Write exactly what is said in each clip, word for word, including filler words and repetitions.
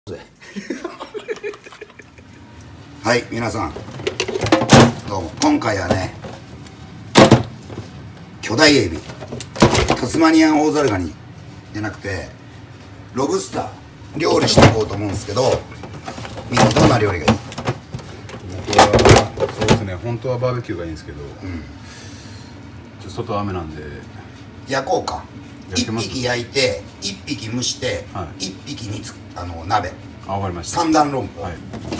はい、皆さんどうも。今回はね、巨大エビタスマニアンオオザルガニじゃなくてロブスター料理していこうと思うんですけど、みんなどんな料理がいい？ 僕はそうですね、本当はバーベキューがいいんですけど、うん、ちょっと外は雨なんで焼こうか。 焼けます？ いっぴき焼いていっぴき蒸して、はい、いっぴきにつあの鍋。 あ、わかりました。 三段論法。はい。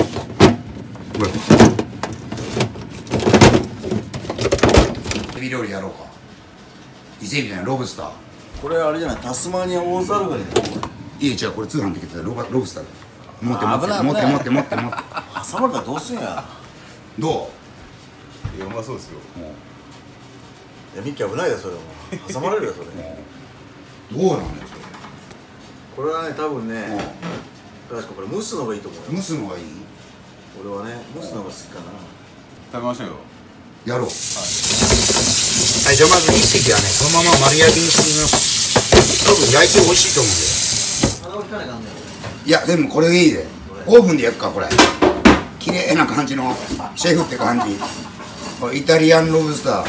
エビ料理やろうか。伊勢エビじゃない、ロブスター。 これあれじゃない、タスマニアオオザルガニだよ。 いや違う、これ通販できてたロバロブスターだ。持って持って持って持って持って持って。 挟まれたらどうすんや。 どう？いや、うまそうですよ。 いや、ミッキー危ないよそれは。挟まれるよそれ。 どうなんだよそれ。 これはね、多分ね、確かこれ蒸すのがいいと思うよ。 蒸すのがいい？ 俺はね、蒸すのが好きかな。 食べましょうよ。 やろう。はい。はい、じゃあまずいっぴきはね、そのまま丸焼きにしてみます。多分焼いて美味しいと思うんで。いや、でもこれでいいで。オーブンで焼くか、これ。綺麗な感じのシェフって感じ。これイタリアンロブスター。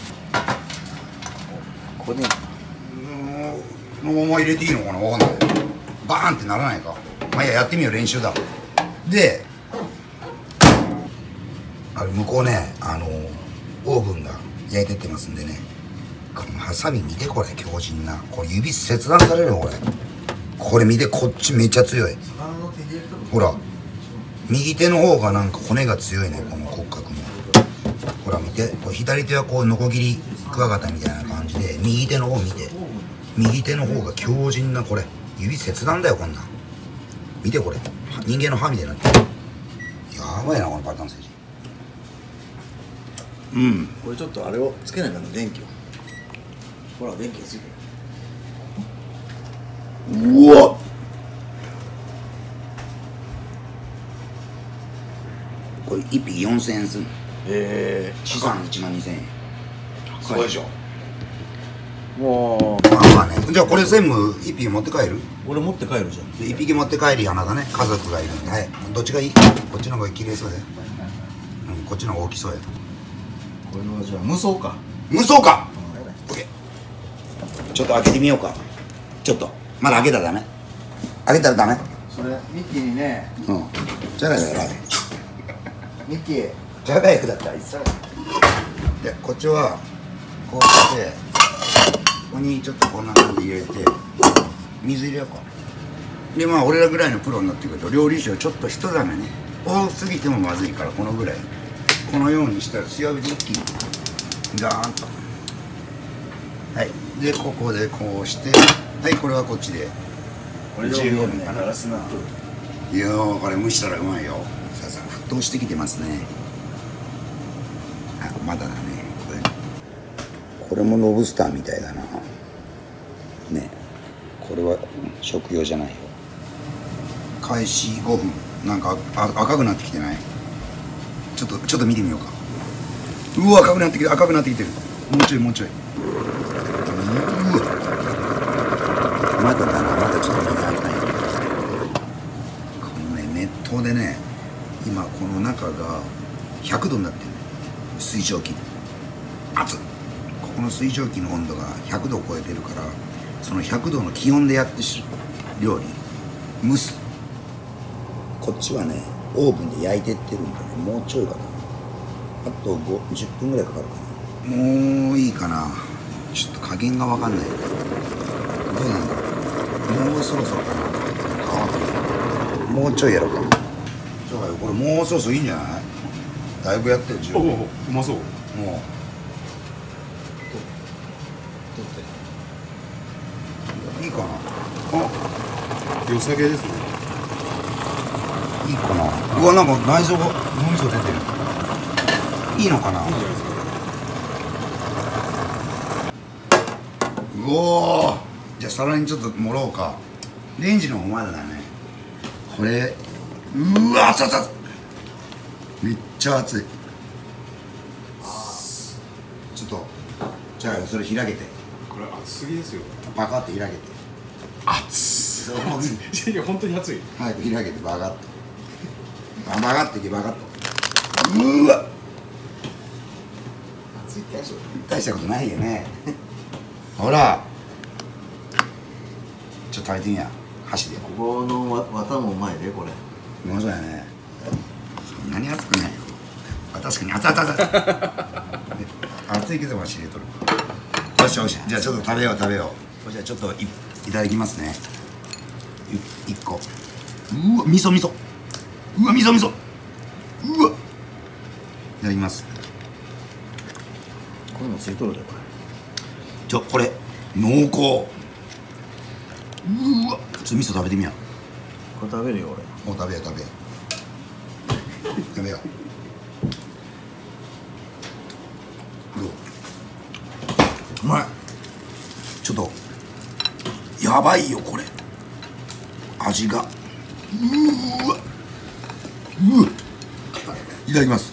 これね、このまま入れていいのかな、わかんない。バーンってならないか。まあいや、やってみよう、練習だ。で、あれ向こうね、あのオーブンが焼いてってますんでね、このハサミ見て、これ強靭な、これ指切断されるよこれ。これ見て、こっちめっちゃ強い。ほら右手の方がなんか骨が強いね、この骨格の。ほら見て、これ左手はこうノコギリクワガタみたいな感じで、右手の方見て、右手の方が強靭な、これ指切断だよこんなん。見てこれ、人間の歯みたいになってる。やばいなこのパターン政治。うん、 これちょっとあれをつけないかな、電気を。ほら電気がついてる。 うわっ、これいっぴきよんせんえんする。ええー、資産いちまんにせんえん。そうでしょ。もうまあまあね。じゃあこれ全部いっぴき持って帰る？ 俺持って帰るじゃん。 いっぴき持って帰りやなだね、家族がいるんで。はい、どっちがいい？こっちの方が綺麗そうだよ。うん、こっちの方が大きそうや。 これはじゃあ無双か。 無双か。オッケー。ちょっと開けてみようか。ちょっとまだ開けたらダメ。開けたらダメ。 それミッキーにね。 うん。じゃがいだよ。 ミッキー。 じゃがいだったらいいっす。で、こっちはこうしてここにちょっとこんな感じで入れて水入れようか。でまあ俺らぐらいのプロになってくると料理酒をちょっと一ざめね、多すぎてもまずいからこのぐらい、このようにしたら強火で一気にガーンと。はい。でここでこうして、はい、これはこっちでじゅうごふんかな。いやーこれ蒸したらうまいよ。さあさあ沸騰してきてますね。あ、まだだねこれ。これもロブスターみたいだなね。これは食用じゃないよ。開始ごふん。なんかあ赤くなってきてない？ちょっとちょっと見てみようか。うわ赤くなってきて赤くなってきてる。もうちょいもうちょい。うわまだだな、まだちょっと見てあげたい。このね熱湯でね、今この中がひゃくどになってる。水蒸気熱っ。ここの水蒸気の温度がひゃくどを超えてるから、そのひゃくどの気温でやってし料理蒸す。こっちはねオーブンで焼いてってるんでね、もうちょいかな。あとじゅっぷんぐらいかかるかな。もういいかな。ちょっと加減が分かんない。どうなんだろう。もうそろそろかな。もうちょいやろうか。そうかよ、これもうそろそろいいんじゃない？だいぶやってる。十分。 おお、うまそう。もういいかな。あ、 良さげですね。 いいかな。うわ、なんか内臓が脳みそ出てる。いいのかな。いいんじゃないですか。うおー、じゃあ皿にちょっと盛ろうか。レンジの方まだだねこれ。うわ熱々、めっちゃ熱い。ちょっとじゃあそれ開けて。 これ熱すぎですよ。 パカって開けて。熱っ。 いや本当に熱い。 早く開けてバガッとバガッといけバガッと。うわ熱いってやつ大したことないよねほらちょっと食べてみや箸で。 ここのわ綿もうまいでこれ。 うまそうやね。そんなに熱くないよ。あ、確かに熱々熱々熱いけどマシ入れとる。よしよし、じゃあちょっと食べよう食べよう。じゃあちょっと い, いただきますね。い一個。うわ味噌味噌。うわ味噌味噌。うわいただきます。 これもついとるでこれ。 ちょこれ濃厚。うわちょっと味噌食べてみよう。 これ食べるよ俺。 もう食べよう食べよう食べよう。どううまい。ちょっとやばいよこれ味が。うーわうわいただきます。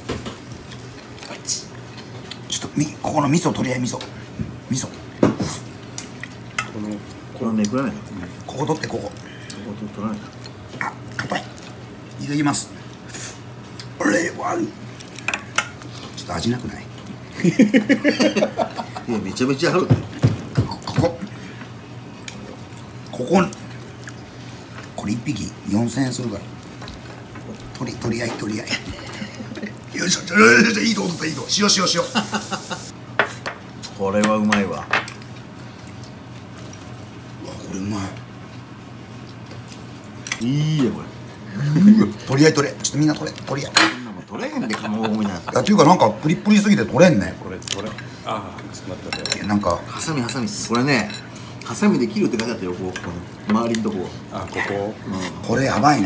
ちょっとみここの味噌取り合い味噌味噌このこれめくらないか。 ここ取ってここ。 ここ取らないか。 あ硬い。いただきます。これはちょっと味なくないいやめちゃめちゃあるね。 こここここれいっぴきよんせんえんするから取り取り合い取り合いよいしょよいしょいいとこ取ったいいとこ塩塩塩これはうまいわ。 うわこれうまい。 いいよこれ。 取り合い取れちょっとみんな取れ取り合い。 こんなもん取れへんでかもみたいな。 いやっていうかなんかプリップリすぎて取れんね。 これこれああちょっと待って待って。 いやなんかハサミハサミこれねハサミで切るって書いてあったよこうこの周りのとこ。 あここうこれやばいね。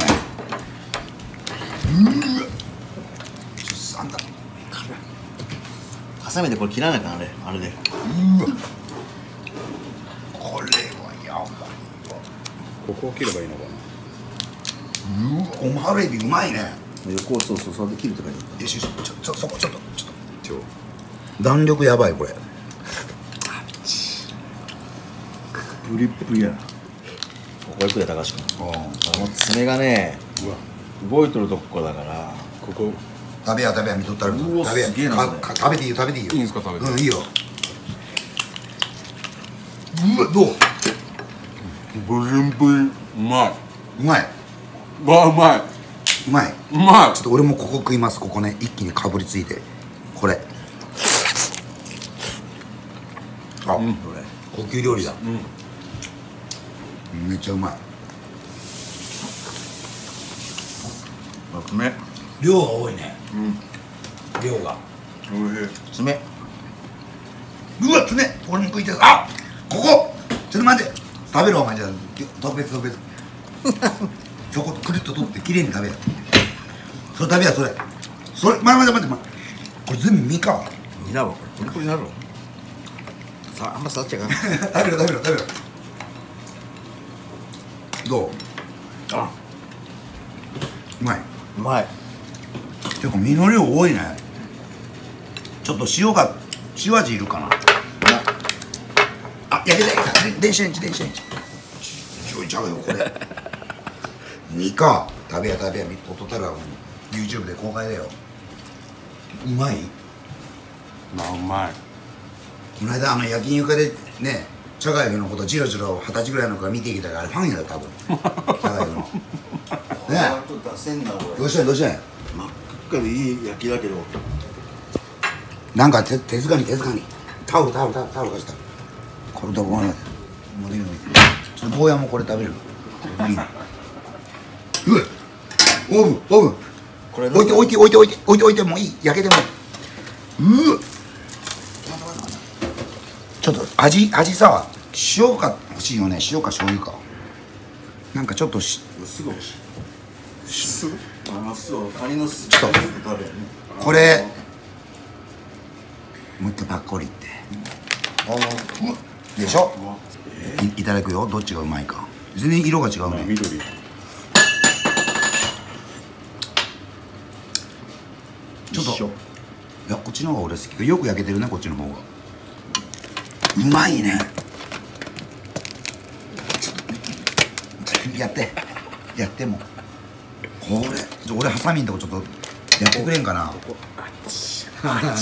うわちょっとあんたん。ハサミでこれ切らないからあれあれで。 うわこれはやばいわ。 ここを切ればいいのかな。 うわオマールエビうまいね。 横をそうそうそうやって切るって書いてあっよしよしちょちょそこちょっとちょっちょと弾力やばいこれ。 た。プリップリやな。ここ行くで高橋君。 うんあの爪がねうわ動いとるとこだからここ食べや食べや見とったらうわ食べやすげえなそれかか食べていいよ食べていいよ。 いいんですか食べてうんいいよ。うわどうブリンブリンうまいうまいわうまいうまいうまい。 ちょっと俺もここ食います。ここね一気にかぶりついてこれあ、 うんこれ高級料理だ。 うんめっちゃうまい。 爪量が多いね。 うん量がおいしい。 爪うわ爪俺も食いてる。あここちょっと待って食べろお前じゃあ特別特別そこクリッと取ってきれいに食べよそれ食べやそれそれ待って待って待ってこれ全部身かにだわこれプリプリになるのさああんま触っちゃいかん食べろ食べろ食べろどうあうまいうまいてか身の量多いね。ちょっと塩が塩味いるかなあ焼けた電子レンジ電子レンジちょいちゃうよこれ身か食べや食べや音たるはもう YouTube で公開だよ。うまい。 まあうまい。 この間あの焼肉屋でね茶がゆのことジロジロ二十歳ぐらいの子が見てきたからあれファンやろ多分茶がゆのねちょっと出せんなこれどうしたんどうしたん真っ赤でいい焼きだけどなんか手手塚に手塚にタオルタオルタオルタオル貸したこれとこれもうできるちょっと坊やもこれ食べるいいねうわオーブンオーブンこれ置いて置いて置いて置いて置いて置いてもういい焼けてもいいうわちょっと味味さ塩か欲しいよね塩か醤油かなんかちょっとしすぐすぐあのすぐカニのすちょっと食べるねこれもう一回パッコリってあのうわでしょい, いただくよどっちがうまいか全然色が違うね緑。 ちょっと一緒いやこっちの方が俺好きよく焼けてるねこっちの方がうまいねちょっとやってやってもこれちょ俺ハサミんとこちょっとやってくれんかな。熱い。 ハ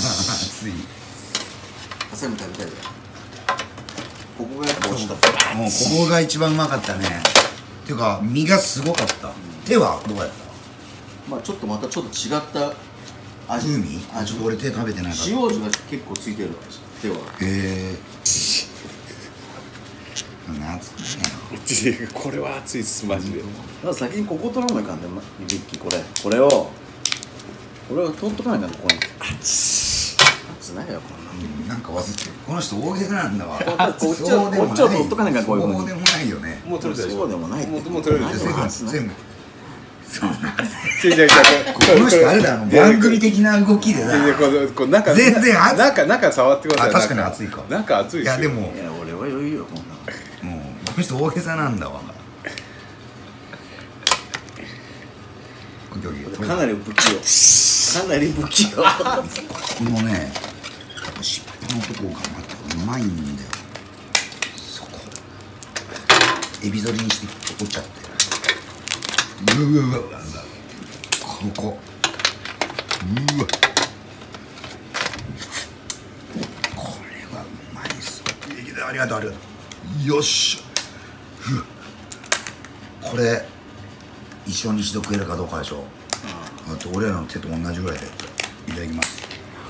サミ食べたいで。ここがやっぱ美味しかった。 もうここが一番うまかったね。っていうか身がすごかった。手はどうやった？ まあちょっとまたちょっと違った味。 風味？あ、ちょっと俺手食べてないから。 塩味が結構ついてる手は。 へえ。懐かしいな。 これは熱いっすマジで。 だから先にここ取らないかんね、リッキーこれこれをこれを取っとかないかんね、ここに。熱ないよこんなもん。 なんか忘れてる。この人大げさなんだわ。 こっちはこっちは取っとかないかん、こういうふうに。 そうでもないよね。 もう取れたでしょ。 そうでもないって。 もうもう取れるでしょ。 全部全部。そうなんだ。 違う違う違う。 この人あれだ、あの番組的な動きでな。 こうこう中全然熱い。 中中触ってください。 あ、確かに熱いか。 中熱いっすよ。 いやでもいや俺は余裕よこんなの。 もうこの人大げさなんだわ。 かなり不器用。かなり不器用。 このね、尻尾のとこがまたうまいんだよ。そこエビ反りにして取っちゃって。うわうわうわ、ここうわ、これはうまいっす。ありがとうありがとう。よっしゃ。これ一緒に一度食えるかどうかでしょ。あと俺らの手と同じぐらいでいただきます。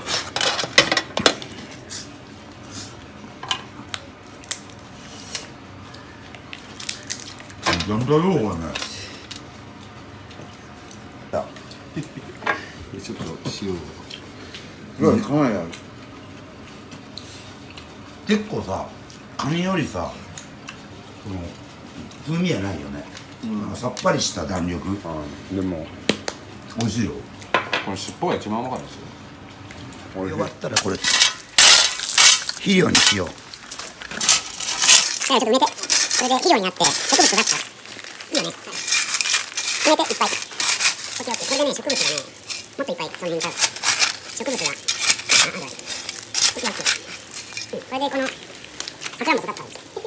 なんだよこれね。 ちょっと塩。 うん、かなりある。 結構さ、カニよりさ、この風味はないよね。なんかさっぱりした弾力。 でも美味しいよ。 この尻尾が一番うまかったですよ。 よかったらこれ肥料にしよう。 ちょっと埋めて、これで肥料になって植物がったいいよね。埋めていっぱい。オッケーオッケー。これでね、植物がね、もっといっぱいその辺にちゃう植物がああるわけ。オッケーオッケー。うん、これでこの桜も育ったんですよ。